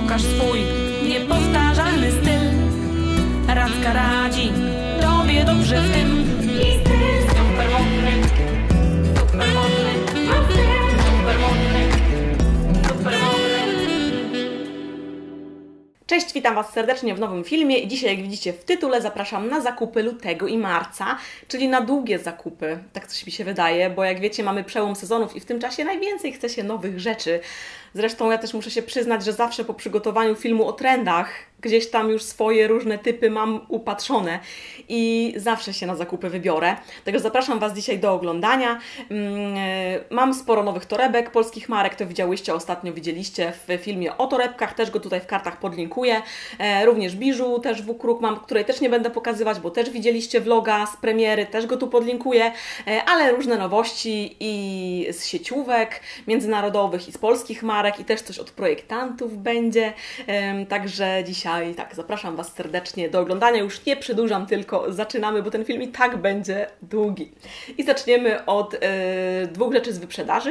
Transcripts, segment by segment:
Pokaż swój niepowtarzalny styl. Radka radzi tobie dobrze w tym. I styl super modny, super modny. Mam styl super modny, super modny. Cześć, witam Was serdecznie w nowym filmie i dzisiaj, jak widzicie w tytule, zapraszam na zakupy lutego i marca, czyli na długie zakupy, tak coś mi się wydaje, bo jak wiecie, mamy przełom sezonów i w tym czasie najwięcej chce się nowych rzeczy. Zresztą ja też muszę się przyznać, że zawsze po przygotowaniu filmu o trendach gdzieś tam już swoje różne typy mam upatrzone i zawsze się na zakupy wybiorę. Także zapraszam Was dzisiaj do oglądania. Mam sporo nowych torebek, polskich marek, to ostatnio widzieliście w filmie o torebkach, też go tutaj w kartach podlinkuję. Również biżu też w Ukruk mam, której też nie będę pokazywać, bo też widzieliście vloga z premiery, też go tu podlinkuję, ale różne nowości i z sieciówek międzynarodowych i z polskich marek i też coś od projektantów będzie. Także dzisiaj tak, zapraszam Was serdecznie do oglądania. Już nie przedłużam, tylko zaczynamy, bo ten film i tak będzie długi. I zaczniemy od dwóch rzeczy z wyprzedaży.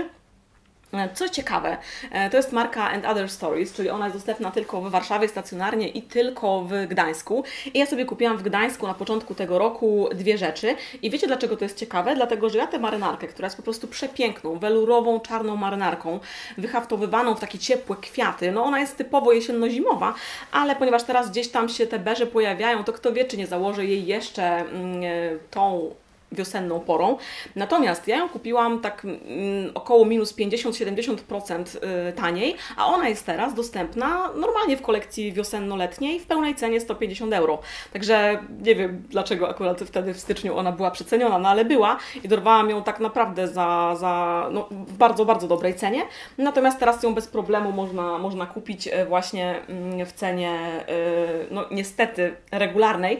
Co ciekawe, to jest marka And Other Stories, czyli ona jest dostępna tylko w Warszawie stacjonarnie i tylko w Gdańsku. I ja sobie kupiłam w Gdańsku na początku tego roku dwie rzeczy. I wiecie, dlaczego to jest ciekawe? Dlatego, że ja tę marynarkę, która jest po prostu przepiękną, welurową, czarną marynarką, wyhaftowywaną w takie ciepłe kwiaty, no ona jest typowo jesienno-zimowa, ale ponieważ teraz gdzieś tam się te beże pojawiają, to kto wie, czy nie założę jej jeszcze tą wiosenną porą. Natomiast ja ją kupiłam tak około minus 50-70% taniej, a ona jest teraz dostępna normalnie w kolekcji wiosenno-letniej w pełnej cenie 150 €. Także nie wiem, dlaczego akurat wtedy w styczniu ona była przeceniona, no ale była i dorwałam ją tak naprawdę no, w bardzo, bardzo dobrej cenie. Natomiast teraz ją bez problemu można kupić właśnie w cenie no niestety regularnej.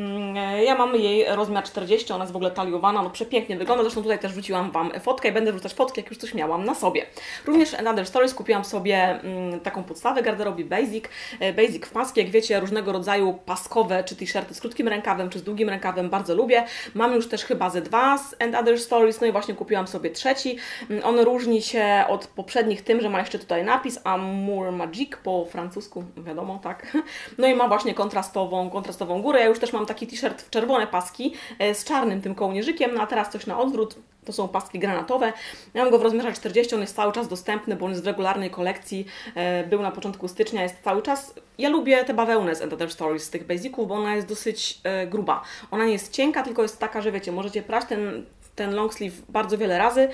Ja mam jej rozmiar 40, ona jest w ogóle taliowana, no przepięknie wygląda, zresztą tutaj też wrzuciłam Wam fotkę i będę wrzucać fotki, jak już coś miałam na sobie. Również Another Stories kupiłam sobie taką podstawę garderoby Basic w paski, jak wiecie, różnego rodzaju paskowe, czy t-shirty z krótkim rękawem, czy z długim rękawem, bardzo lubię. Mam już też chyba ze dwa z Other Stories, no i właśnie kupiłam sobie trzeci. On różni się od poprzednich tym, że ma jeszcze tutaj napis Amour Magique po francusku, wiadomo, tak. No i ma właśnie kontrastową górę. Ja już też mam taki t-shirt w czerwone paski z czarnym tym kołnierzykiem, no a teraz coś na odwrót, to są paski granatowe. Ja mam go w rozmiarze 40, on jest cały czas dostępny, bo on jest w regularnej kolekcji, był na początku stycznia, jest cały czas. Ja lubię tę bawełnę z Other Stories, z tych basiców, bo ona jest dosyć gruba. Ona nie jest cienka, tylko jest taka, że wiecie, możecie prać ten long sleeve bardzo wiele razy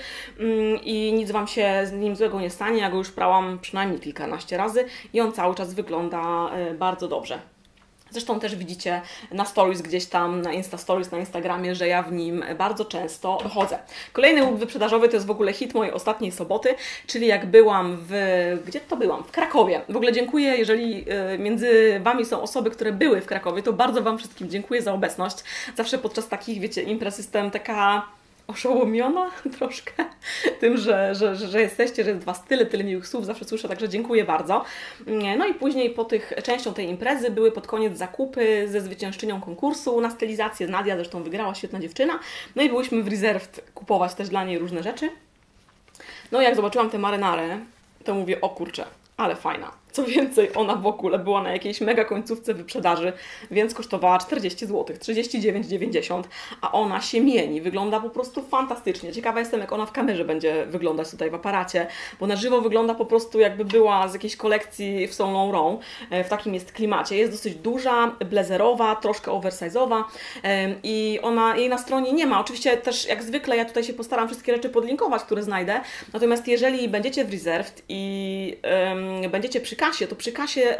i nic Wam się z nim złego nie stanie. Ja go już prałam przynajmniej kilkanaście razy i on cały czas wygląda bardzo dobrze. Zresztą też widzicie na stories gdzieś tam, na Insta Stories, na Instagramie, że ja w nim bardzo często chodzę. Kolejny łup wyprzedażowy to jest w ogóle hit mojej ostatniej soboty, czyli jak byłam gdzie to byłam? W Krakowie. W ogóle dziękuję, jeżeli między Wami są osoby, które były w Krakowie, to bardzo Wam wszystkim dziękuję za obecność. Zawsze podczas takich, wiecie, imprez jestem taka oszołomiona troszkę tym, że jesteście, że jest Was tyle miłych słów, zawsze słyszę, także dziękuję bardzo. No i później częścią tej imprezy były pod koniec zakupy ze zwyciężczynią konkursu na stylizację. Nadia zresztą wygrała, świetna dziewczyna. No i byłyśmy w Reserved kupować też dla niej różne rzeczy. No i jak zobaczyłam tę marynarę, to mówię, o kurczę, ale fajna. Co więcej, ona w ogóle była na jakiejś mega końcówce wyprzedaży, więc kosztowała 40 zł, 39,90, a ona się mieni, wygląda po prostu fantastycznie. Ciekawa jestem, jak ona w kamerze będzie wyglądać tutaj w aparacie, bo na żywo wygląda po prostu, jakby była z jakiejś kolekcji w Saint Laurent, w takim jest klimacie. Jest dosyć duża, blazerowa, troszkę oversize'owa i jej na stronie nie ma. Oczywiście też jak zwykle ja tutaj się postaram wszystkie rzeczy podlinkować, które znajdę, natomiast jeżeli będziecie w Reserved i będziecie przy kasie, to przy kasie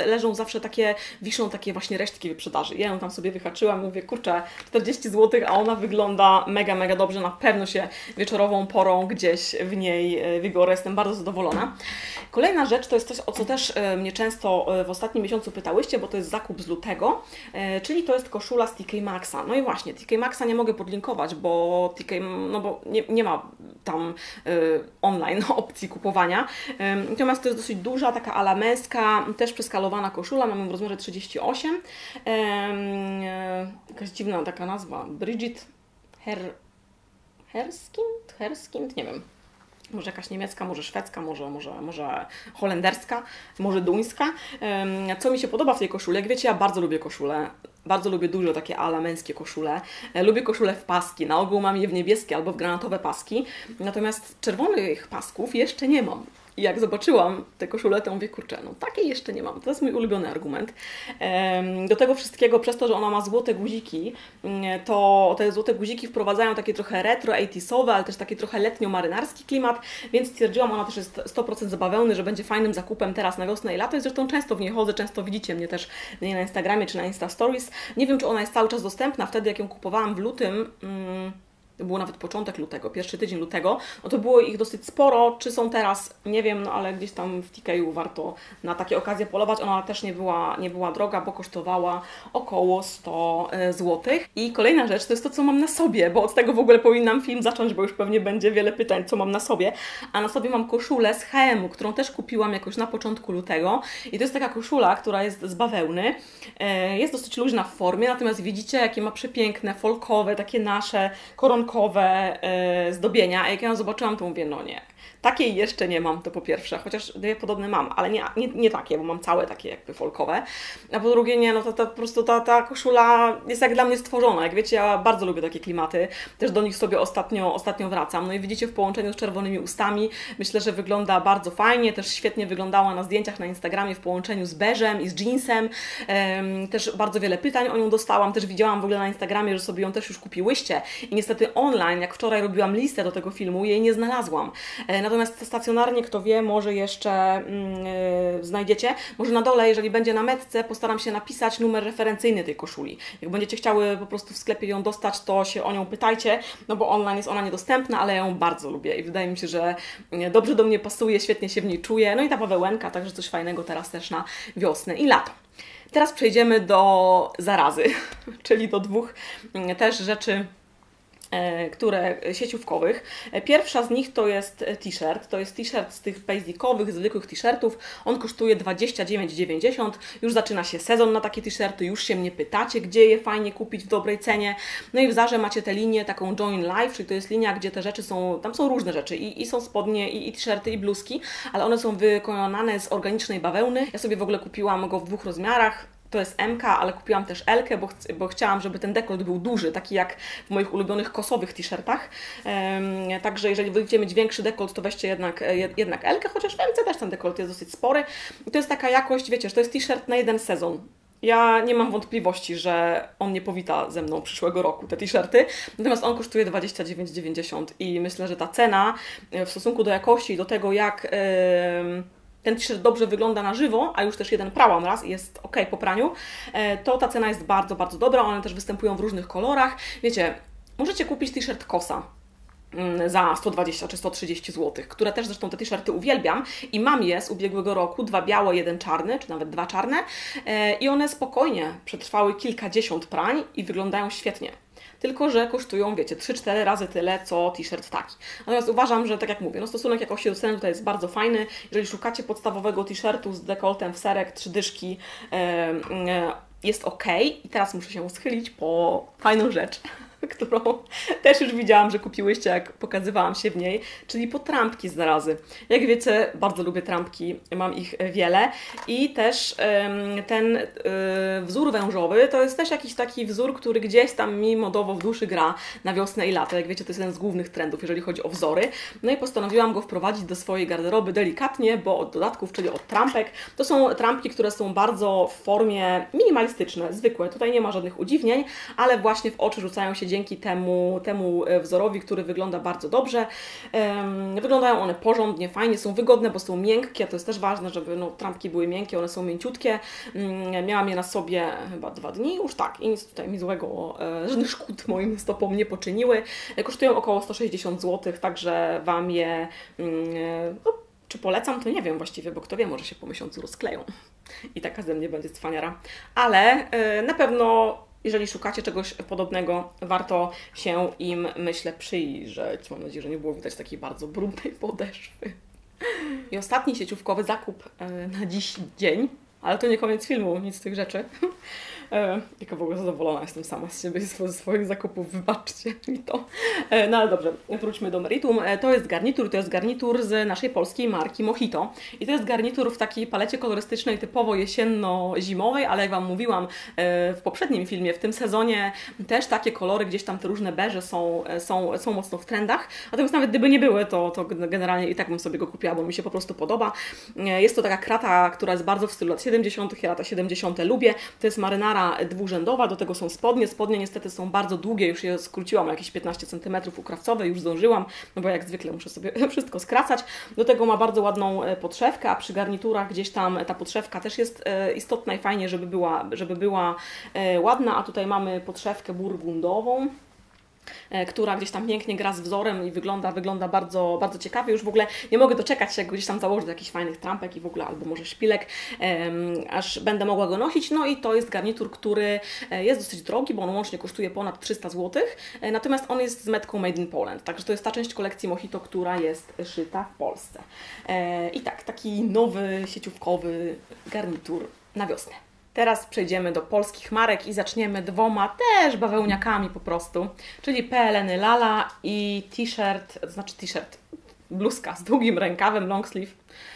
wiszą takie właśnie resztki wyprzedaży. Ja ją tam sobie wyhaczyłam i mówię, kurczę, 40 zł, a ona wygląda mega dobrze. Na pewno się wieczorową porą gdzieś w niej wybiorę. Jestem bardzo zadowolona. Kolejna rzecz to jest coś, o co też mnie często w ostatnim miesiącu pytałyście, bo to jest zakup z lutego, czyli to jest koszula z TK Maxxa. No i właśnie, TK Maxxa nie mogę podlinkować, bo nie ma tam online opcji kupowania. Natomiast to jest dosyć duża, taka ala męska, też przeskalowana koszula, mamy w rozmiarze 38. Jakaś dziwna taka nazwa, Bridget Herskind, nie wiem. Może jakaś niemiecka, może szwedzka, może holenderska, może duńska. Co mi się podoba w tej koszuli? Jak wiecie, ja bardzo lubię koszule. Bardzo lubię duże takie ala męskie koszule. Lubię koszule w paski. Na ogół mam je w niebieskie albo w granatowe paski. Natomiast czerwonych pasków jeszcze nie mam. I jak zobaczyłam tę koszulę, to mówię, kurczę, no takiej jeszcze nie mam. To jest mój ulubiony argument. Do tego wszystkiego, przez to, że ona ma złote guziki, to te złote guziki wprowadzają takie trochę retro, 80sowe, ale też taki trochę letnio-marynarski klimat, więc stwierdziłam, ona też jest 100% zabawełny, że będzie fajnym zakupem teraz na wiosnę i lato. I zresztą często w niej chodzę, często widzicie mnie też na Instagramie czy na Insta Stories. Nie wiem, czy ona jest cały czas dostępna. Wtedy, jak ją kupowałam w lutym, to było nawet początek lutego, pierwszy tydzień lutego, no to było ich dosyć sporo. Czy są teraz? Nie wiem, no ale gdzieś tam w TKU warto na takie okazje polować. Ona też nie była droga, bo kosztowała około 100 zł. I kolejna rzecz to jest to, co mam na sobie, bo od tego w ogóle powinnam film zacząć, bo już pewnie będzie wiele pytań, co mam na sobie. A na sobie mam koszulę z H&M-u, którą też kupiłam jakoś na początku lutego. I to jest taka koszula, która jest z bawełny. Jest dosyć luźna w formie, natomiast widzicie, jakie ma przepiękne, folkowe, takie nasze koronkowe zdobienia. A jak ja ją zobaczyłam, to mówię, no nie. Takiej jeszcze nie mam, to po pierwsze, chociaż dwie podobne mam, ale nie takie, bo mam całe takie jakby folkowe. A po drugie nie, no to po prostu ta koszula jest jak dla mnie stworzona. Jak wiecie, ja bardzo lubię takie klimaty, też do nich sobie ostatnio wracam. No i widzicie, w połączeniu z czerwonymi ustami, myślę, że wygląda bardzo fajnie, też świetnie wyglądała na zdjęciach na Instagramie w połączeniu z beżem i z jeansem. Też bardzo wiele pytań o nią dostałam, też widziałam w ogóle na Instagramie, że sobie ją też już kupiłyście i niestety online, jak wczoraj robiłam listę do tego filmu, jej nie znalazłam. Natomiast stacjonarnie, kto wie, może jeszcze znajdziecie. Może na dole, jeżeli będzie na metce, postaram się napisać numer referencyjny tej koszuli. Jak będziecie chciały po prostu w sklepie ją dostać, to się o nią pytajcie, no bo online jest ona niedostępna, ale ja ją bardzo lubię i wydaje mi się, że dobrze do mnie pasuje, świetnie się w niej czuję. No i ta bawełenka, także coś fajnego teraz też na wiosnę i lato. Teraz przejdziemy do zarazy, czyli do dwóch też rzeczy, sieciówkowych. Pierwsza z nich to jest t-shirt. To jest t-shirt z tych basicowych, zwykłych t-shirtów. On kosztuje 29,90. Już zaczyna się sezon na takie t-shirty. Już się mnie pytacie, gdzie je fajnie kupić w dobrej cenie. No i w Zarze macie tę linię taką Join Life, czyli to jest linia, gdzie te rzeczy są, tam są różne rzeczy. I są spodnie, i t-shirty, i bluzki, ale one są wykonane z organicznej bawełny. Ja sobie w ogóle kupiłam go w dwóch rozmiarach. To jest MK, ale kupiłam też L-kę, bo chciałam, żeby ten dekolt był duży, taki jak w moich ulubionych kosowych t-shirtach. Także jeżeli wolicie mieć większy dekolt, to weźcie jednak L-kę, chociaż w MC też ten dekolt jest dosyć spory. I to jest taka jakość, wiecie, że to jest t-shirt na jeden sezon. Ja nie mam wątpliwości, że on nie powita ze mną przyszłego roku, te t-shirty. Natomiast on kosztuje 29,90 i myślę, że ta cena w stosunku do jakości i do tego, jak ten t-shirt dobrze wygląda na żywo, a już też jeden prałam raz i jest ok po praniu, to ta cena jest bardzo, bardzo dobra. One też występują w różnych kolorach. Wiecie, możecie kupić t-shirt Kosa za 120 czy 130 zł, które też zresztą te t-shirty uwielbiam i mam je z ubiegłego roku, 2 białe, 1 czarny, czy nawet 2 czarne i one spokojnie przetrwały kilkadziesiąt prań i wyglądają świetnie. Tylko że kosztują, wiecie, 3-4 razy tyle, co t-shirt taki. Natomiast uważam, że tak jak mówię, no stosunek jakości do ceny tutaj jest bardzo fajny. Jeżeli szukacie podstawowego t-shirtu z dekoltem w serek, 3 dyszki, jest ok. I teraz muszę się schylić po fajną rzecz, którą też już widziałam, że kupiłyście, jak pokazywałam się w niej, czyli po trampki z Zarazy. Jak wiecie, bardzo lubię trampki, mam ich wiele i też ten wzór wężowy to jest też jakiś taki wzór, który gdzieś tam mi modowo w duszy gra na wiosnę i lato. Jak wiecie, to jest jeden z głównych trendów, jeżeli chodzi o wzory. No i postanowiłam go wprowadzić do swojej garderoby delikatnie, bo od dodatków, czyli od trampek, to są trampki, które są bardzo w formie minimalistyczne, zwykłe. Tutaj nie ma żadnych udziwnień, ale właśnie w oczy rzucają się dzięki temu wzorowi, który wygląda bardzo dobrze. Wyglądają one porządnie, fajnie, są wygodne, bo są miękkie, to jest też ważne, żeby trampki były miękkie, one są mięciutkie. Miałam je na sobie chyba 2 dni, już tak, i nic tutaj mi złego, żadnych szkód moim stopom nie poczyniły. Kosztują około 160 zł, także Wam je, czy polecam, to nie wiem właściwie, bo kto wie, może się po miesiącu rozkleją i taka ze mnie będzie cwaniara. Ale na pewno jeżeli szukacie czegoś podobnego, warto się im, myślę, przyjrzeć. Mam nadzieję, że nie było widać takiej bardzo brudnej podeszwy. I ostatni sieciówkowy zakup na dziś dzień, ale to nie koniec filmu, nic z tych rzeczy. Jaka w ogóle zadowolona jestem sama z siebie, ze swoich zakupów, wybaczcie mi to. No ale dobrze, wróćmy do meritum. To jest garnitur z naszej polskiej marki Mojito. I to jest garnitur w takiej palecie kolorystycznej typowo jesienno-zimowej, ale jak Wam mówiłam w poprzednim filmie, w tym sezonie też takie kolory, gdzieś tam te różne beże są mocno w trendach. Natomiast nawet gdyby nie były, to generalnie i tak bym sobie go kupiła, bo mi się po prostu podoba. Jest to taka krata, która jest bardzo w stylu lat 70. Ja lata 70. lubię. To jest marynara dwurzędowa, do tego są spodnie. Spodnie niestety są bardzo długie, już je skróciłam jakieś 15 cm ukrawcowe, już zdążyłam, no bo jak zwykle muszę sobie wszystko skracać. Do tego ma bardzo ładną podszewkę, a przy garniturach gdzieś tam ta podszewka też jest istotna i fajnie, żeby była ładna, a tutaj mamy podszewkę burgundową, która gdzieś tam pięknie gra z wzorem i wygląda bardzo, bardzo ciekawie. Już w ogóle nie mogę doczekać się, jak gdzieś tam założę jakichś fajnych trampek i w ogóle, albo może szpilek, aż będę mogła go nosić. No i to jest garnitur, który jest dosyć drogi, bo on łącznie kosztuje ponad 300 zł, natomiast on jest z metką Made in Poland, także to jest ta część kolekcji Mojito, która jest szyta w Polsce. I tak, taki nowy, sieciówkowy garnitur na wiosnę. Teraz przejdziemy do polskich marek i zaczniemy dwoma też bawełniakami po prostu, czyli PLN Lala i t-shirt, to znaczy t-shirt, bluzka z długim rękawem, long sleeve,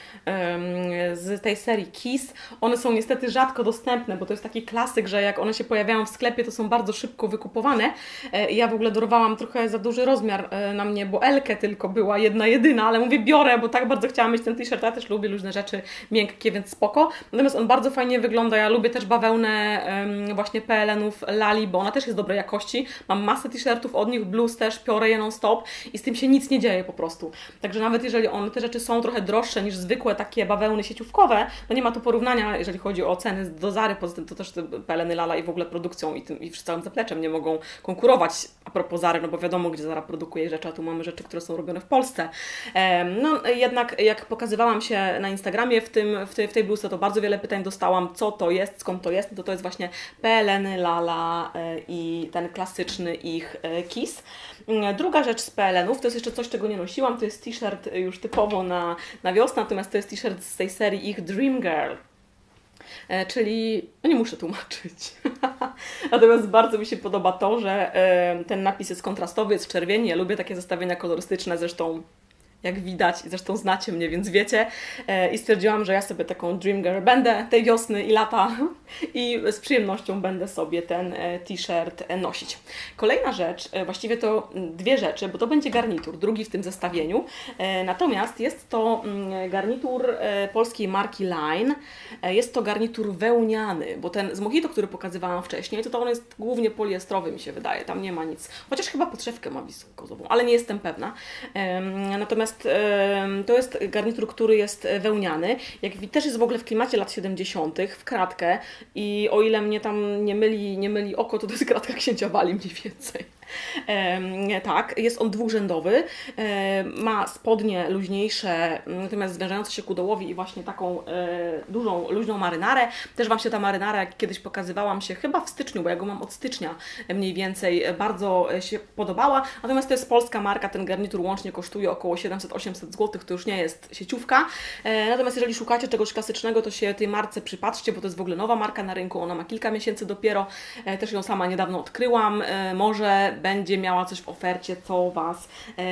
z tej serii Kiss. One są niestety rzadko dostępne, bo to jest taki klasyk, że jak one się pojawiają w sklepie, to są bardzo szybko wykupowane. Ja w ogóle dorwałam trochę za duży rozmiar na mnie, bo Elkę tylko była jedna jedyna, ale mówię biorę, bo tak bardzo chciałam mieć ten t-shirt. Ja też lubię luźne rzeczy miękkie, więc spoko. Natomiast on bardzo fajnie wygląda. Ja lubię też bawełnę właśnie PLN-ów Lali, bo ona też jest dobrej jakości. Mam masę t-shirtów od nich, bluz też, piorę je non stop i z tym się nic nie dzieje po prostu. Także nawet jeżeli te rzeczy są trochę droższe niż zwykłe takie bawełny sieciówkowe, no nie ma tu porównania, jeżeli chodzi o ceny do Zary, poza tym to też te PLN Lala i w ogóle produkcją i całym zapleczem nie mogą konkurować a propos Zary, no bo wiadomo, gdzie Zara produkuje rzeczy, a tu mamy rzeczy, które są robione w Polsce. No jednak jak pokazywałam się na Instagramie w tej bluzce, to bardzo wiele pytań dostałam, co to jest, skąd to jest, to jest właśnie PLN Lala i ten klasyczny ich Kiss. Druga rzecz z PLN-ów, to jest jeszcze coś, czego nie nosiłam, to jest t-shirt już typowo na wiosnę, natomiast to jest t-shirt z tej serii ich Dream Girl. Czyli, no nie muszę tłumaczyć, natomiast bardzo mi się podoba to, że ten napis jest kontrastowy, jest w czerwieni, ja lubię takie zestawienia kolorystyczne, zresztą jak widać, zresztą znacie mnie, więc wiecie, i stwierdziłam, że ja sobie taką Dream Girl będę tej wiosny i lata i z przyjemnością będę sobie ten t-shirt nosić. Kolejna rzecz, właściwie to dwie rzeczy, bo to będzie garnitur, drugi w tym zestawieniu, natomiast jest to garnitur polskiej marki Line, jest to garnitur wełniany, bo ten z Mojito, który pokazywałam wcześniej, to on jest głównie poliestrowy, mi się wydaje, tam nie ma nic, chociaż chyba podszewkę ma wiskozową, ale nie jestem pewna, natomiast to jest garnitur, który jest wełniany, też jest w ogóle w klimacie lat 70. w kratkę i o ile mnie tam nie myli oko, to jest kratka księcia Wali mniej więcej. Tak, jest on dwurzędowy, ma spodnie luźniejsze, natomiast zwężające się ku dołowi i właśnie taką dużą, luźną marynarę. Też Wam się ta marynara, jak kiedyś pokazywałam się chyba w styczniu, bo ja go mam od stycznia mniej więcej, bardzo się podobała. Natomiast to jest polska marka, ten garnitur łącznie kosztuje około 700-800 zł, to już nie jest sieciówka. Natomiast jeżeli szukacie czegoś klasycznego, to się tej marce przypatrzcie, bo to jest w ogóle nowa marka na rynku, ona ma kilka miesięcy dopiero, też ją sama niedawno odkryłam, może będzie miała coś w ofercie, co Was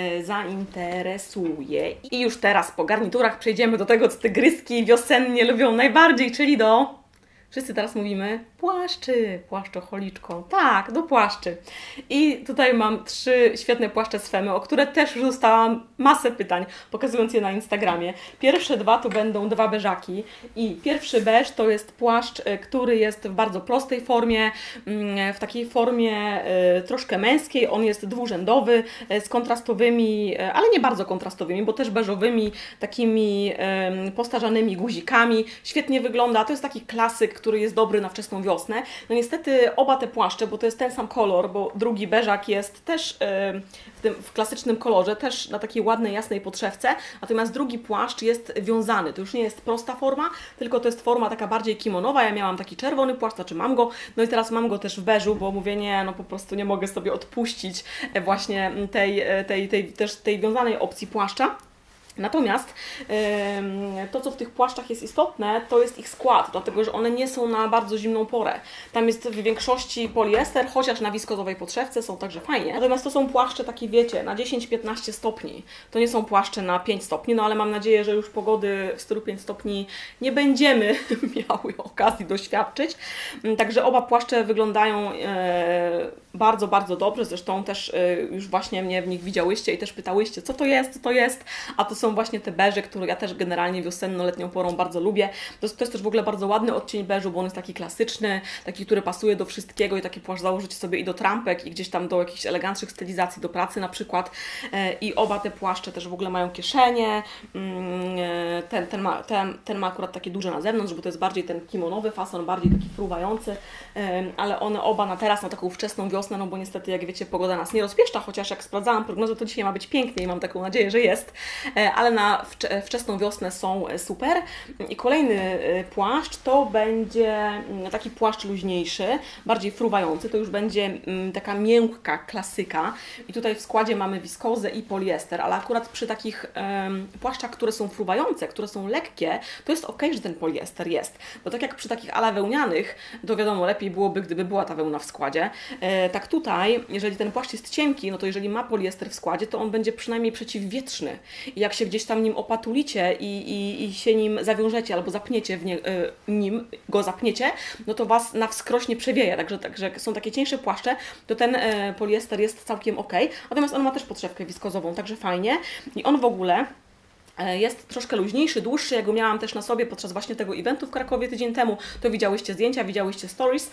zainteresuje. I już teraz po garniturach przejdziemy do tego, co tygryski wiosennie lubią najbardziej, czyli do... Wszyscy teraz mówimy płaszczy, płaszczocholiczko. Tak, do płaszczy. I tutaj mam 3 świetne płaszcze z Femy, o które też już dostałam masę pytań, pokazując je na Instagramie. Pierwsze 2 to będą 2 beżaki i pierwszy beż to jest płaszcz, który jest w bardzo prostej formie, w takiej formie troszkę męskiej. On jest dwurzędowy, z kontrastowymi, ale nie bardzo kontrastowymi, bo też beżowymi, takimi postarzanymi guzikami. Świetnie wygląda. To jest taki klasyk, który jest dobry na wczesną wiosnę. No niestety oba te płaszcze, bo to jest ten sam kolor, bo drugi beżak jest też w klasycznym kolorze, też na takiej ładnej, jasnej podszewce, natomiast drugi płaszcz jest wiązany. To już nie jest prosta forma, tylko to jest forma taka bardziej kimonowa. Ja miałam taki czerwony płaszcz, znaczy mam go, no i teraz mam go też w beżu, bo mówię, nie, no po prostu nie mogę sobie odpuścić właśnie tej wiązanej opcji płaszcza. Natomiast to, co w tych płaszczach jest istotne, to jest ich skład, dlatego że one nie są na bardzo zimną porę. Tam jest w większości poliester, chociaż na wiskozowej podszewce są także fajnie. Natomiast to są płaszcze takie, wiecie, na 10-15 stopni. To nie są płaszcze na 5 stopni, no ale mam nadzieję, że już pogody w stylu 5 stopni nie będziemy miały okazji doświadczyć. Także oba płaszcze wyglądają bardzo, bardzo dobrze. Zresztą też już właśnie mnie w nich widziałyście i też pytałyście, co to jest, a to są właśnie te beże, które ja też generalnie wiosenno-letnią porą bardzo lubię. To jest też w ogóle bardzo ładny odcień beżu, bo on jest taki klasyczny, taki, który pasuje do wszystkiego i taki płaszcz założycie sobie i do trampek, i gdzieś tam do jakichś eleganckich stylizacji, do pracy na przykład. I oba te płaszcze też w ogóle mają kieszenie. Ten ma akurat takie duże na zewnątrz, bo to jest bardziej ten kimonowy fason, bardziej taki fruwający, ale one oba na teraz, na taką wczesną wiosnę, no bo niestety, jak wiecie, pogoda nas nie rozpieszcza, chociaż jak sprawdzałam prognozę, to dzisiaj ma być pięknie i mam taką nadzieję, że jest, ale na wczesną wiosnę są super. I kolejny płaszcz to będzie taki płaszcz luźniejszy, bardziej fruwający, to już będzie taka miękka klasyka i tutaj w składzie mamy wiskozę i poliester, ale akurat przy takich płaszczach, które są fruwające, które są lekkie, to jest ok, że ten poliester jest, bo tak jak przy takich ala wełnianych, to wiadomo, lepiej byłoby, gdyby była ta wełna w składzie, tak tutaj, jeżeli ten płaszcz jest cienki, no to jeżeli ma poliester w składzie, to on będzie przynajmniej przeciwwietrzny i jak się gdzieś tam nim opatulicie i się nim zawiążecie albo zapniecie go zapniecie, no to Was na wskroś nie przewieje, także jak są takie cieńsze płaszcze, to ten poliester jest całkiem ok, natomiast on ma też podszewkę wiskozową, także fajnie i on w ogóle jest troszkę luźniejszy, dłuższy, ja go miałam też na sobie podczas właśnie tego eventu w Krakowie tydzień temu, to widziałyście zdjęcia, widziałyście stories.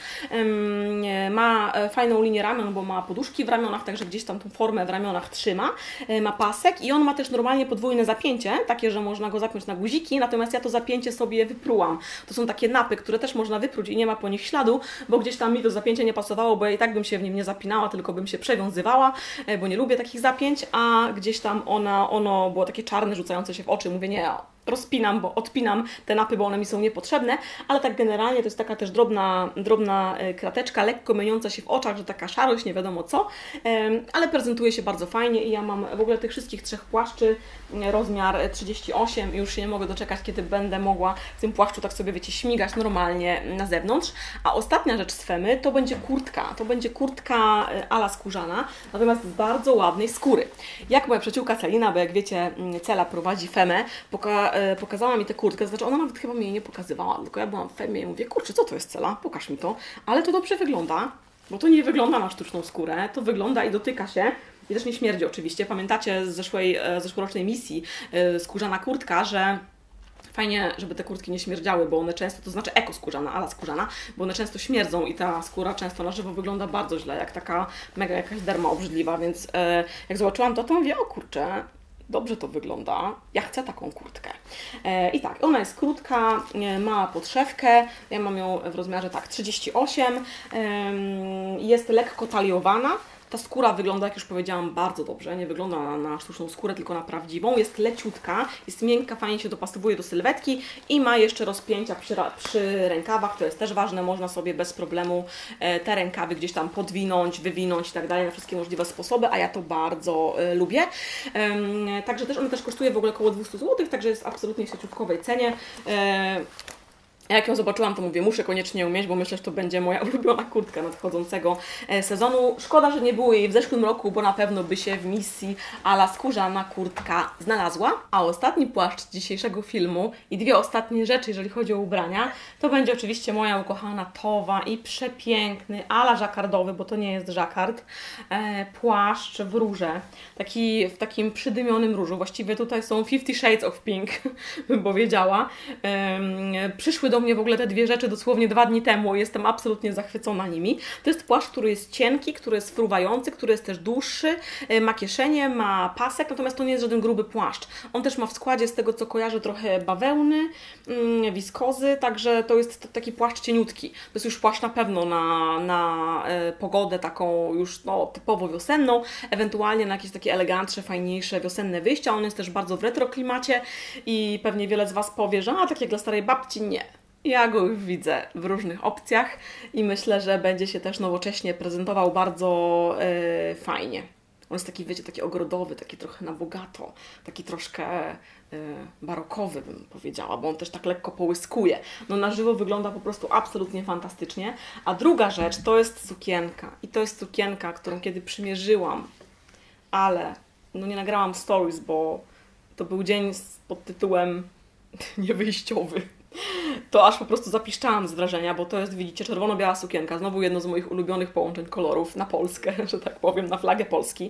Ma fajną linię ramion, bo ma poduszki w ramionach, także gdzieś tam tą formę w ramionach trzyma. Ma pasek i on ma też normalnie podwójne zapięcie, takie, że można go zapiąć na guziki, natomiast ja to zapięcie sobie wyprułam. To są takie napy, które też można wypróć i nie ma po nich śladu, bo gdzieś tam mi to zapięcie nie pasowało, bo ja i tak bym się w nim nie zapinała, tylko bym się przewiązywała, bo nie lubię takich zapięć, a gdzieś tam ono było takie czarne, rzucające się w oczy, mówię nie, rozpinam, bo odpinam te napy, bo one mi są niepotrzebne, ale tak generalnie to jest taka też drobna krateczka, lekko myjąca się w oczach, że taka szarość, nie wiadomo co, ale prezentuje się bardzo fajnie i ja mam w ogóle tych wszystkich trzech płaszczy rozmiar 38 i już się nie mogę doczekać, kiedy będę mogła w tym płaszczu tak sobie, wiecie, śmigać normalnie na zewnątrz. A ostatnia rzecz z Femy to będzie kurtka ala skórzana, natomiast z bardzo ładnej skóry. Jak moja przyjaciółka Celina, bo jak wiecie, Cela prowadzi Femę, pokazała mi tę kurtkę, znaczy ona nawet chyba mi jej nie pokazywała, tylko ja byłam w Femie i mówię, kurczę, co to jest Cela? Pokaż mi to. Ale to dobrze wygląda, bo to nie wygląda na sztuczną skórę, to wygląda i dotyka się. I też nie śmierdzi oczywiście. Pamiętacie z zeszłorocznej misji skórzana kurtka, że fajnie, żeby te kurtki nie śmierdziały, bo one często, to znaczy ekoskórzana, ala skórzana, bo one często śmierdzą i ta skóra często na żywo wygląda bardzo źle, jak taka mega jakaś derma obrzydliwa, więc jak zobaczyłam to mówię, o kurczę, dobrze to wygląda, ja chcę taką kurtkę. I tak, ona jest krótka, ma podszewkę, ja mam ją w rozmiarze tak 38, jest lekko taliowana. Ta skóra wygląda, jak już powiedziałam, bardzo dobrze. Nie wygląda na sztuczną skórę, tylko na prawdziwą. Jest leciutka, jest miękka, fajnie się dopasowuje do sylwetki i ma jeszcze rozpięcia przy rękawach. To jest też ważne, można sobie bez problemu te rękawy gdzieś tam podwinąć, wywinąć i tak dalej na wszystkie możliwe sposoby, a ja to bardzo lubię. Także też ona też kosztuje w ogóle około 200 zł, także jest absolutnie w sieciówkowej cenie. Jak ją zobaczyłam, to mówię, muszę koniecznie ją mieć, bo myślę, że to będzie moja ulubiona kurtka nadchodzącego sezonu. Szkoda, że nie było jej w zeszłym roku, bo na pewno by się w misji ala skórzana kurtka znalazła. A ostatni płaszcz dzisiejszego filmu i dwie ostatnie rzeczy, jeżeli chodzi o ubrania, to będzie oczywiście moja ukochana towa i przepiękny, ala żakardowy, bo to nie jest żakard, płaszcz w róże. W takim przydymionym różu. Właściwie tutaj są 50 Shades of Pink, bym powiedziała. Przyszły do mnie w ogóle te dwie rzeczy dosłownie 2 dni temu. Jestem absolutnie zachwycona nimi. To jest płaszcz, który jest cienki, który jest fruwający, który jest też dłuższy, ma kieszenie, ma pasek, natomiast to nie jest żaden gruby płaszcz. On też ma w składzie, z tego co kojarzę, trochę bawełny, wiskozy, także to jest taki płaszcz cieniutki. To jest już płaszcz na pewno na pogodę taką już typowo wiosenną, ewentualnie na jakieś takie elegantsze, fajniejsze wiosenne wyjścia. On jest też bardzo w retro klimacie i pewnie wiele z Was powie, że tak jak dla starej babci, nie. Ja go już widzę w różnych opcjach i myślę, że będzie się też nowocześnie prezentował bardzo fajnie. On jest taki, wiecie, taki ogrodowy, taki trochę na bogato, taki troszkę barokowy, bym powiedziała, bo on też tak lekko połyskuje. No na żywo wygląda po prostu absolutnie fantastycznie. A druga rzecz to jest sukienka. I to jest sukienka, którą kiedy przymierzyłam, ale no nie nagrałam stories, bo to był dzień pod tytułem niewyjściowy. To aż po prostu zapiszczałam z wrażenia, bo to jest, widzicie, czerwono-biała sukienka. Znowu jedno z moich ulubionych połączeń kolorów na Polskę, że tak powiem, na flagę Polski.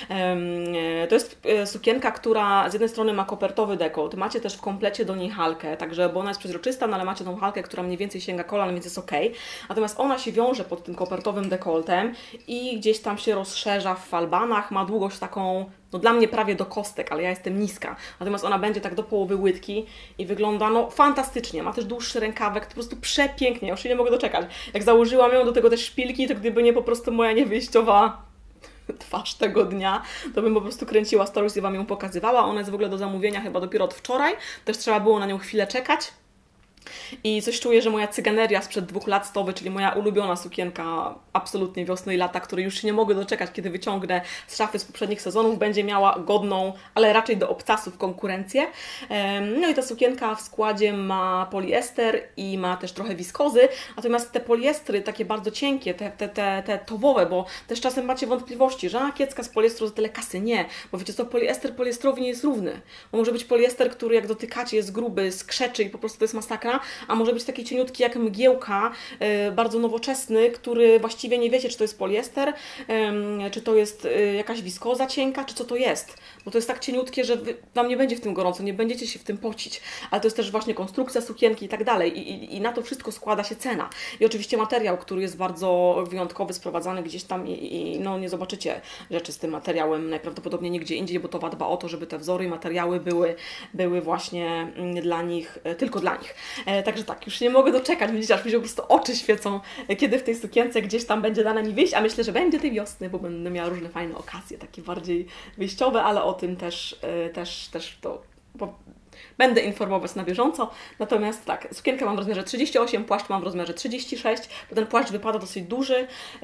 To jest sukienka, która z jednej strony ma kopertowy dekolt. Macie też w komplecie do niej halkę, także, bo ona jest przezroczysta, no ale macie tą halkę, która mniej więcej sięga kolan, więc jest ok. Natomiast ona się wiąże pod tym kopertowym dekoltem i gdzieś tam się rozszerza w falbanach. Ma długość taką, no dla mnie prawie do kostek, ale ja jestem niska. Natomiast ona będzie tak do połowy łydki i wygląda no fantastycznie. Ma też dłuższy rękawek, to po prostu przepięknie. Ja już się nie mogę doczekać. Jak założyłam ją, do tego też szpilki, to gdyby nie po prostu moja niewyjściowa twarz tego dnia, to bym po prostu kręciła stories i Wam ją pokazywała. Ona jest w ogóle do zamówienia chyba dopiero od wczoraj. Też trzeba było na nią chwilę czekać. I coś czuję, że moja cyganeria sprzed 2 lat stowy, czyli moja ulubiona sukienka absolutnie wiosny i lata, której już się nie mogę doczekać, kiedy wyciągnę z szafy z poprzednich sezonów, będzie miała godną, ale raczej do obcasów konkurencję. No i ta sukienka w składzie ma poliester i ma też trochę wiskozy, natomiast te poliestry takie bardzo cienkie, te towowe, bo też czasem macie wątpliwości, że kiecka z poliestru za tyle kasy. Nie, bo wiecie co, poliester poliestrowi nie jest równy. Bo może być poliester, który jak dotykacie jest gruby, skrzeczy i po prostu to jest masakra, a może być taki cieniutki jak mgiełka, bardzo nowoczesny, który właściwie nie wiecie, czy to jest poliester, czy to jest jakaś wiskoza cienka, czy co to jest. Bo to jest tak cieniutkie, że Wam nie będzie w tym gorąco, nie będziecie się w tym pocić. Ale to jest też właśnie konstrukcja sukienki i tak dalej. I na to wszystko składa się cena. I oczywiście materiał, który jest bardzo wyjątkowy, sprowadzany gdzieś tam i no nie zobaczycie rzeczy z tym materiałem najprawdopodobniej nigdzie indziej, bo to dba o to, żeby te wzory i materiały były właśnie dla nich, tylko dla nich. Także tak, już nie mogę doczekać, widzicie, aż mi się po prostu oczy świecą, kiedy w tej sukience gdzieś tam będzie dane mi wyjść, a myślę, że będzie tej wiosny, bo będę miała różne fajne okazje, takie bardziej wyjściowe, ale o tym też to będę informować na bieżąco. Natomiast tak, sukienkę mam w rozmiarze 38, płaszcz mam w rozmiarze 36, bo ten płaszcz wypada dosyć duży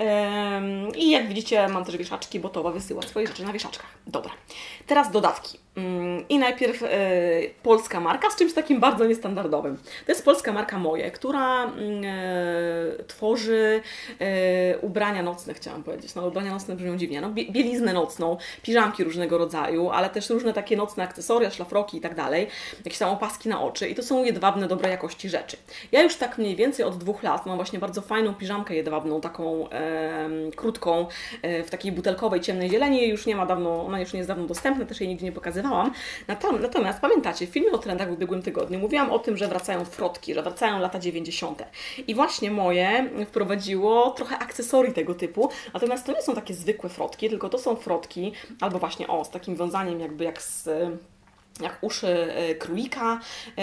i jak widzicie mam też wieszaczki, bo Towa wysyła swoje rzeczy na wieszaczkach. Dobra, teraz dodatki. I najpierw polska marka z czymś takim bardzo niestandardowym. To jest polska marka Moje, która tworzy ubrania nocne, chciałam powiedzieć. No ubrania nocne brzmią dziwnie. No, bieliznę nocną, piżamki różnego rodzaju, ale też różne takie nocne akcesoria, szlafroki i tak dalej. Jakieś tam opaski na oczy i to są jedwabne, dobrej jakości rzeczy. Ja już tak mniej więcej od 2 lat mam właśnie bardzo fajną piżamkę jedwabną, taką krótką, w takiej butelkowej, ciemnej zieleni. Już nie ma dawno, ona już nie jest dawno dostępna, też jej nigdzie nie pokazywałam. Natomiast pamiętacie, w filmie o trendach w ubiegłym tygodniu mówiłam o tym, że wracają frotki, że wracają lata 90. I właśnie Moje wprowadziło trochę akcesorii tego typu, natomiast to nie są takie zwykłe frotki, tylko to są frotki, albo właśnie z takim wiązaniem jakby jak uszy królika,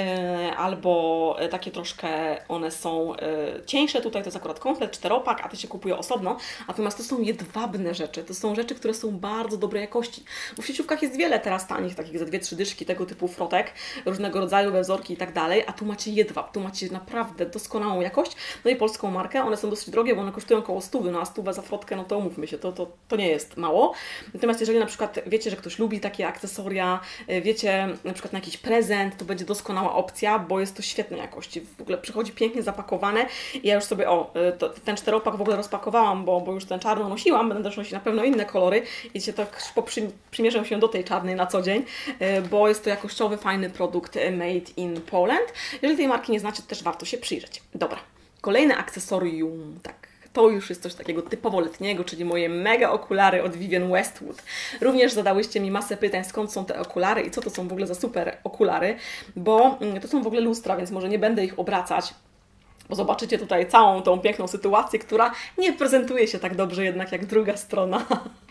albo takie troszkę one są cieńsze. Tutaj to jest akurat komplet, 4-pak, a to się kupuje osobno. Natomiast to są jedwabne rzeczy. To są rzeczy, które są bardzo dobrej jakości. Bo w sieciówkach jest wiele teraz tanich, takich za 2-3 dyszki tego typu frotek, różnego rodzaju wzorki i tak dalej, a tu macie jedwab, tu macie naprawdę doskonałą jakość. No i polską markę, one są dosyć drogie, bo one kosztują około 100, no a 100 za frotkę, no to umówmy się, to nie jest mało. Natomiast jeżeli na przykład wiecie, że ktoś lubi takie akcesoria, wiecie, na przykład na jakiś prezent, to będzie doskonała opcja, bo jest to świetnej jakości. W ogóle przychodzi pięknie zapakowane i ja już sobie, ten 4-pak w ogóle rozpakowałam, bo już ten czarno nosiłam, będę też nosić na pewno inne kolory i się tak przymierzę się do tej czarnej na co dzień, bo jest to jakościowy, fajny produkt made in Poland. Jeżeli tej marki nie znacie, to też warto się przyjrzeć. Dobra, kolejne akcesorium, tak. To już jest coś takiego typowo letniego, czyli moje mega okulary od Vivienne Westwood. Również zadałyście mi masę pytań, skąd są te okulary i co to są w ogóle za super okulary, bo to są w ogóle lustra, więc może nie będę ich obracać, bo zobaczycie tutaj całą tą piękną sytuację, która nie prezentuje się tak dobrze jednak jak druga strona.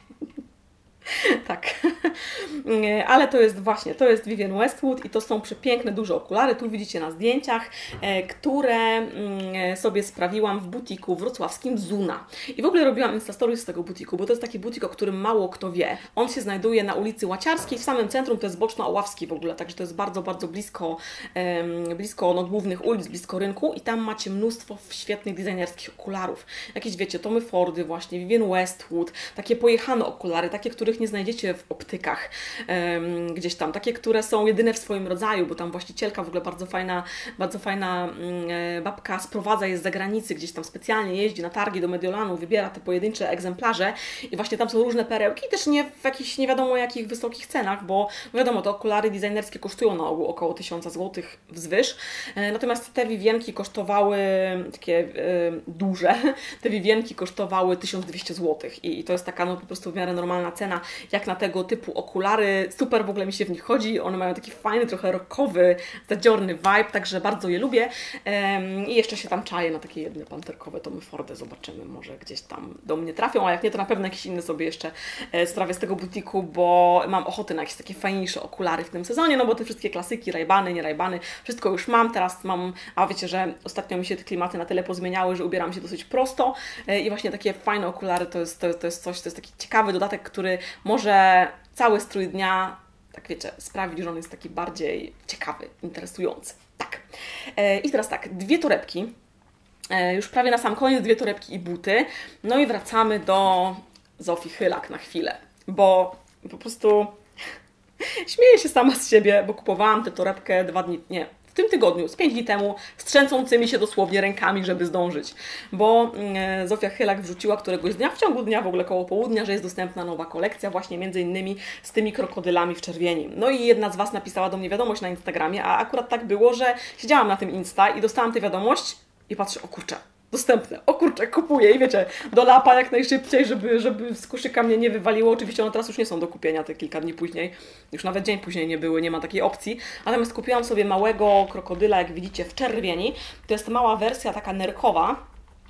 Tak, ale to jest Vivienne Westwood i to są przepiękne, duże okulary, tu widzicie na zdjęciach, które sobie sprawiłam w butiku wrocławskim Zuna. I w ogóle robiłam Instastories z tego butiku, bo to jest taki butik, o którym mało kto wie. On się znajduje na ulicy Łaciarskiej, w samym centrum, to jest Boczno-Oławski w ogóle, także to jest bardzo, bardzo blisko głównych ulic, blisko rynku i tam macie mnóstwo świetnych designerskich okularów. Jakieś wiecie, Tommy Fordy właśnie, Vivienne Westwood, takie pojechane okulary, takie, które których nie znajdziecie w optykach gdzieś tam. Takie, które są jedyne w swoim rodzaju, bo tam właścicielka w ogóle bardzo fajna babka sprowadza je z zagranicy, gdzieś tam specjalnie jeździ na targi do Mediolanu, wybiera te pojedyncze egzemplarze i właśnie tam są różne perełki, też nie w jakichś nie wiadomo jakich wysokich cenach, bo wiadomo, te okulary designerskie kosztują na ogół około 1000 zł wzwyż, natomiast te Vivienki kosztowały takie duże, te Vivienki kosztowały 1200 zł i to jest taka no po prostu w miarę normalna cena, jak na tego typu okulary. Super w ogóle mi się w nich chodzi, one mają taki fajny, trochę rockowy, zadziorny vibe, także bardzo je lubię i jeszcze się tam czaję na takie jedne panterkowe Tomy Fordy, zobaczymy, może gdzieś tam do mnie trafią, a jak nie, to na pewno jakieś inne sobie jeszcze sprawię z tego butiku, bo mam ochotę na jakieś takie fajniejsze okulary w tym sezonie, no bo te wszystkie klasyki, Ray-Bany, nie Ray-Bany, wszystko już mam, teraz mam, a wiecie, że ostatnio mi się te klimaty na tyle pozmieniały, że ubieram się dosyć prosto i właśnie takie fajne okulary to jest coś, to jest taki ciekawy dodatek, który może cały strój dnia, tak wiecie, sprawić, że on jest taki bardziej ciekawy, interesujący. Tak. I teraz tak, 2 torebki, już prawie na sam koniec 2 torebki i buty, no i wracamy do Zofii Chylak na chwilę, bo po prostu śmieję się sama z siebie, bo kupowałam tę torebkę w tym tygodniu, z 5 dni temu, z trzęsącymi się dosłownie rękami, żeby zdążyć, bo Zofia Chylak wrzuciła któregoś dnia, w ciągu dnia, w ogóle koło południa, że jest dostępna nowa kolekcja, właśnie między innymi z tymi krokodylami w czerwieni. No i jedna z Was napisała do mnie wiadomość na Instagramie, a akurat tak było, że siedziałam na tym Insta i dostałam tę wiadomość i patrzę, o kurczę, dostępne, o kurczę, kupuję i wiecie, do lapa jak najszybciej, żeby z koszyka mnie nie wywaliło. Oczywiście one teraz już nie są do kupienia, te kilka dni później, już nawet dzień później nie były, nie ma takiej opcji. Natomiast kupiłam sobie małego krokodyla, jak widzicie, w czerwieni. To jest mała wersja, taka nerkowa,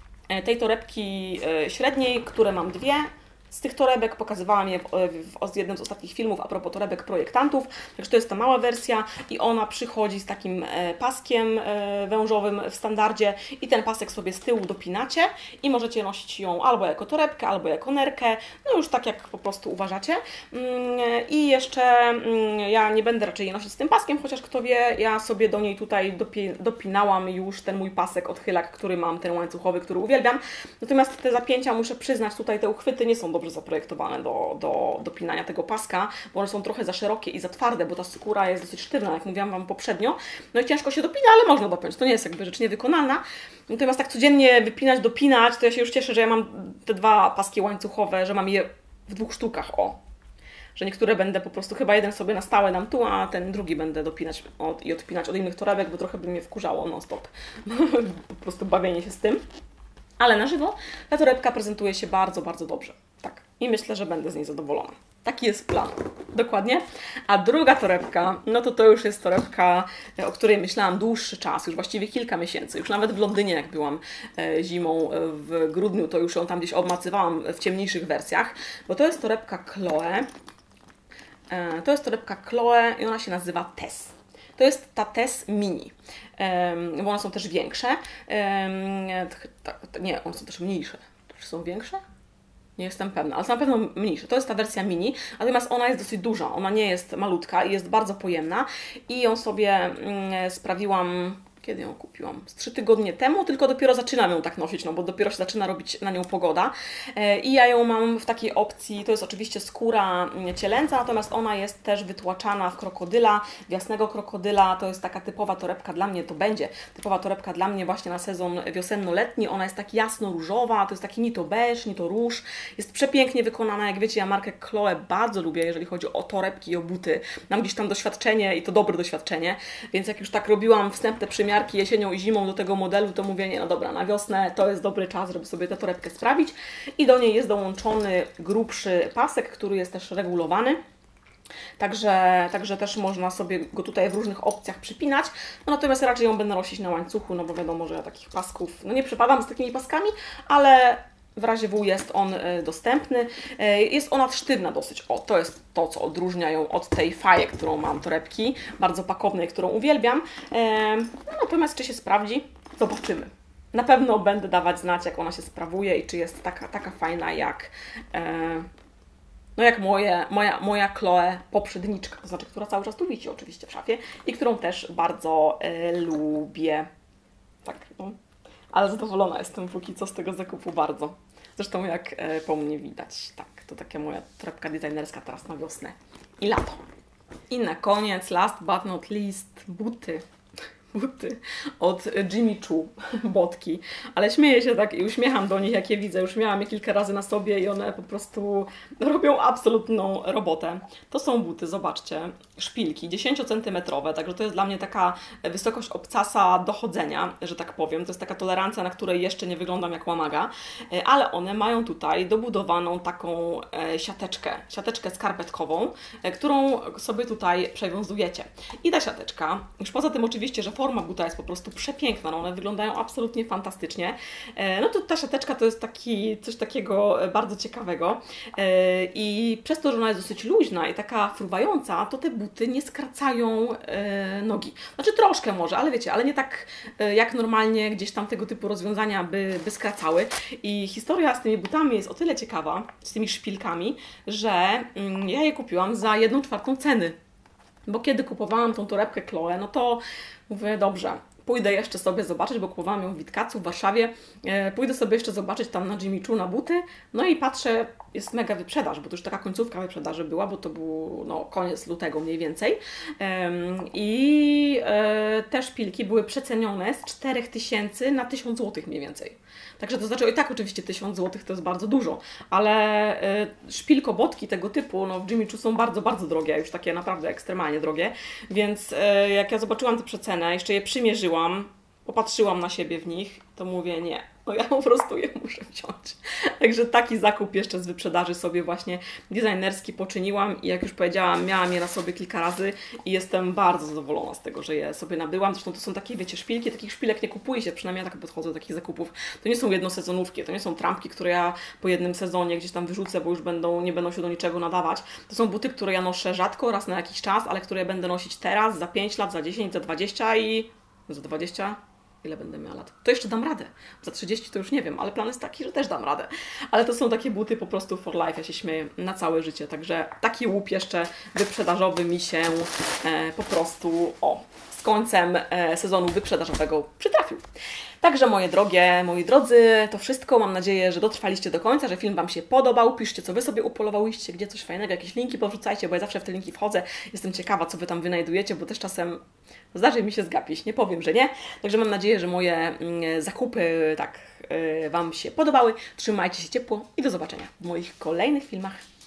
tej średniej, które mam 2. Z tych torebek pokazywałam je w jednym z ostatnich filmów a propos torebek projektantów. Także to jest ta mała wersja i ona przychodzi z takim paskiem wężowym w standardzie i ten pasek sobie z tyłu dopinacie i możecie nosić ją albo jako torebkę, albo jako nerkę, no już tak jak po prostu uważacie. I jeszcze ja nie będę raczej jej nosić z tym paskiem, chociaż kto wie, ja sobie do niej tutaj dopinałam już ten mój pasek od Chylak, który mam, ten łańcuchowy, który uwielbiam. Natomiast te zapięcia, muszę przyznać, tutaj te uchwyty nie są dobrze zaprojektowane do dopinania tego paska, bo one są trochę za szerokie i za twarde, bo ta skóra jest dosyć sztywna, jak mówiłam Wam poprzednio. No i ciężko się dopina, ale można dopiąć. To nie jest jakby rzecz niewykonalna. Natomiast tak codziennie wypinać, dopinać, to ja się już cieszę, że ja mam te 2 paski łańcuchowe, że mam je w 2 sztukach, że niektóre będę po prostu, chyba jeden sobie na stałe dam tu, a ten drugi będę dopinać i odpinać od innych torebek, bo trochę by mnie wkurzało non-stop. Po prostu bawienie się z tym. Ale na żywo ta torebka prezentuje się bardzo, bardzo dobrze. Tak. I myślę, że będę z niej zadowolona. Taki jest plan. Dokładnie. A druga torebka, no to już jest torebka, o której myślałam dłuższy czas, już właściwie kilka miesięcy. Już nawet w Londynie, jak byłam zimą w grudniu, to już ją tam gdzieś obmacywałam w ciemniejszych wersjach, bo to jest torebka Chloe. To jest torebka Chloe i ona się nazywa Tess. To jest ta Tess Mini, bo one są też większe. Nie, one są też mniejsze. Czy są większe? Nie jestem pewna, ale są na pewno mniejsze. To jest ta wersja mini, natomiast ona jest dosyć duża. Ona nie jest malutka i jest bardzo pojemna. I ją sobie sprawiłam... Kiedy ją kupiłam? Z 3 tygodnie temu, tylko dopiero zaczynam ją tak nosić, no bo dopiero się zaczyna robić na nią pogoda. I ja ją mam w takiej opcji, to jest oczywiście skóra cielęca, natomiast ona jest też wytłaczana w krokodyla, w jasnego krokodyla. To jest taka typowa torebka dla mnie, to będzie typowa torebka dla mnie właśnie na sezon wiosenno-letni. Ona jest tak jasno-różowa, to jest taki ni to beż, ni to róż. Jest przepięknie wykonana, jak wiecie, ja markę Chloe bardzo lubię, jeżeli chodzi o torebki i o buty. Mam gdzieś tam doświadczenie i to dobre doświadczenie, więc jak już tak robiłam wstępne przymiarki jesienią i zimą do tego modelu, to mówię, nie, no dobra, na wiosnę to jest dobry czas, żeby sobie tę torebkę sprawić i do niej jest dołączony grubszy pasek, który jest też regulowany. Także też można sobie go tutaj w różnych opcjach przypinać, no natomiast raczej ją będę nosić na łańcuchu, no bo wiadomo, że ja takich pasków, no nie przepadam z takimi paskami, ale w razie W jest on dostępny. Jest ona sztywna dosyć. O, to jest to, co odróżnia ją od tej faje, którą mam, torebki, bardzo pakownej, którą uwielbiam. Natomiast czy się sprawdzi? Zobaczymy. Na pewno będę dawać znać, jak ona się sprawuje i czy jest taka fajna jak... No jak moja Chloe poprzedniczka, to znaczy, która cały czas tu wisi oczywiście w szafie i którą też bardzo lubię. Tak, no. Ale zadowolona jestem póki co z tego zakupu bardzo. Zresztą jak po mnie widać, tak, To taka moja torebka designerska teraz na wiosnę i lato. I na koniec, last but not least, buty. Buty od Jimmy Choo, botki, ale śmieję się tak i uśmiecham do nich, jak je widzę. Już miałam je kilka razy na sobie i one po prostu robią absolutną robotę. To są buty, zobaczcie, szpilki 10-centymetrowe, także to jest dla mnie taka wysokość obcasa do chodzenia, że tak powiem. To jest taka tolerancja, na której jeszcze nie wyglądam jak łamaga, ale one mają tutaj dobudowaną taką siateczkę skarpetkową, którą sobie tutaj przewiązujecie. I ta siateczka, już poza tym oczywiście, że forma buta jest po prostu przepiękna, no one wyglądają absolutnie fantastycznie. No to ta siateczka to jest coś takiego bardzo ciekawego i przez to, że ona jest dosyć luźna i taka fruwająca, to te buty nie skracają nogi. Znaczy troszkę może, ale wiecie, ale nie tak jak normalnie gdzieś tam tego typu rozwiązania by skracały. I historia z tymi butami jest o tyle ciekawa, z tymi szpilkami, że ja je kupiłam za 1/4 ceny. Bo kiedy kupowałam tą torebkę Chloe, no to mówię, dobrze, pójdę jeszcze sobie zobaczyć, bo kupowałam ją w Witkacu w Warszawie, pójdę sobie jeszcze zobaczyć tam na Jimmy Choo na buty, no i patrzę, jest mega wyprzedaż, bo to już taka końcówka wyprzedaży była, bo to był koniec lutego mniej więcej i te szpilki były przecenione z 4000 na 1000 zł mniej więcej. Także to znaczy, i tak oczywiście 1000 zł to jest bardzo dużo, ale szpilkobotki tego typu w Jimmy Choo są bardzo, bardzo drogie, już takie naprawdę ekstremalnie drogie, więc jak ja zobaczyłam tę przecenę, jeszcze je przymierzyłam, popatrzyłam na siebie w nich, to mówię nie, ja po prostu je muszę wziąć. Także taki zakup jeszcze z wyprzedaży sobie właśnie designerski poczyniłam i jak już powiedziałam, miałam je na sobie kilka razy i jestem bardzo zadowolona z tego, że je sobie nabyłam. Zresztą to są takie, wiecie, szpilki, takich szpilek nie kupuje się, przynajmniej ja tak podchodzę do takich zakupów. To nie są jednosezonówki, to nie są trampki, które ja po jednym sezonie gdzieś tam wyrzucę, bo już nie będą się do niczego nadawać. To są buty, które ja noszę rzadko, raz na jakiś czas, ale które będę nosić teraz, za 5 lat, za 10, za 20 i za 20... Ile będę miała lat? To jeszcze dam radę. Za 30 to już nie wiem, ale plan jest taki, że też dam radę. Ale to są takie buty po prostu for life, ja się śmieję, na całe życie. Także taki łup jeszcze wyprzedażowy mi się po prostu z końcem sezonu wyprzedażowego przytrafił. Także moje drogie, moi drodzy, to wszystko. Mam nadzieję, że dotrwaliście do końca, że film Wam się podobał. Piszcie, co Wy sobie upolowałyście, gdzie coś fajnego, jakieś linki powrzucajcie, bo ja zawsze w te linki wchodzę. Jestem ciekawa, co Wy tam wynajdujecie, bo też czasem zdarzy mi się zgapić, nie powiem, że nie. Także mam nadzieję, że moje zakupy Wam się podobały. Trzymajcie się ciepło i do zobaczenia w moich kolejnych filmach.